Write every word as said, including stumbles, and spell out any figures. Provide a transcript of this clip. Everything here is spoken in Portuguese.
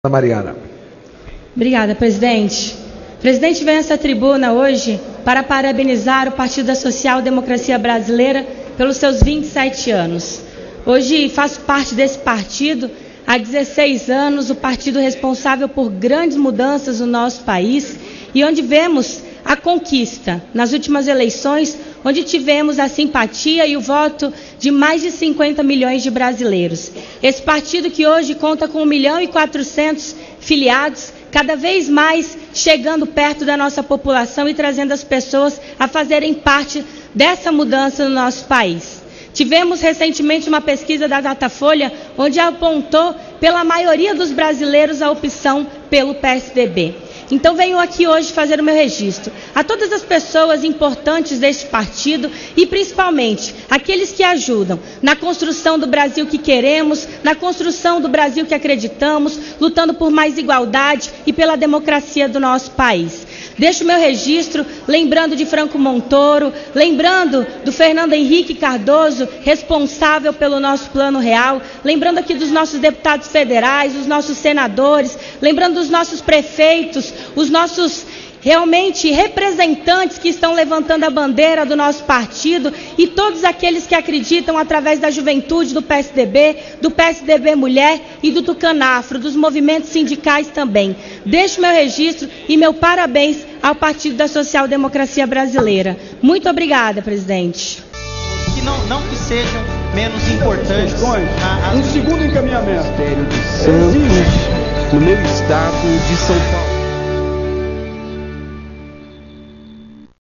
Mariana. Obrigada, presidente. O presidente vem a essa tribuna hoje para parabenizar o Partido da Social Democracia Brasileira pelos seus vinte e sete anos. Hoje faço parte desse partido há dezesseis anos, o partido responsável por grandes mudanças no nosso país e onde vemos a conquista nas últimas eleições, onde tivemos a simpatia e o voto de mais de cinquenta milhões de brasileiros. Esse partido que hoje conta com um milhão e quatrocentos filiados, cada vez mais chegando perto da nossa população e trazendo as pessoas a fazerem parte dessa mudança no nosso país. Tivemos recentemente uma pesquisa da Datafolha, onde apontou pela maioria dos brasileiros a opção pelo P S D B. Então venho aqui hoje fazer o meu registro a todas as pessoas importantes deste partido e principalmente aqueles que ajudam na construção do Brasil que queremos, na construção do Brasil que acreditamos, lutando por mais igualdade e pela democracia do nosso país. Deixo o meu registro lembrando de Franco Montoro, lembrando do Fernando Henrique Cardoso, responsável pelo nosso Plano Real, lembrando aqui dos nossos deputados federais, os nossos senadores, lembrando dos nossos prefeitos, os nossos realmente representantes que estão levantando a bandeira do nosso partido e todos aqueles que acreditam através da juventude do P S D B, do P S D B Mulher e do Tucanafro, dos movimentos sindicais também. Deixo meu registro e meu parabéns ao Partido da Social Democracia Brasileira. Muito obrigada, presidente. Que não, não que sejam menos importantes. A, a... Um segundo encaminhamento. Ministério de Santos, no meu estado de São Paulo.